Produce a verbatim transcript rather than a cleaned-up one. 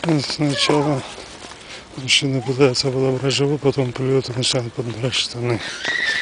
Сначала мужчина пытается подобрать живот, потом плюет и начинает подбирать штаны.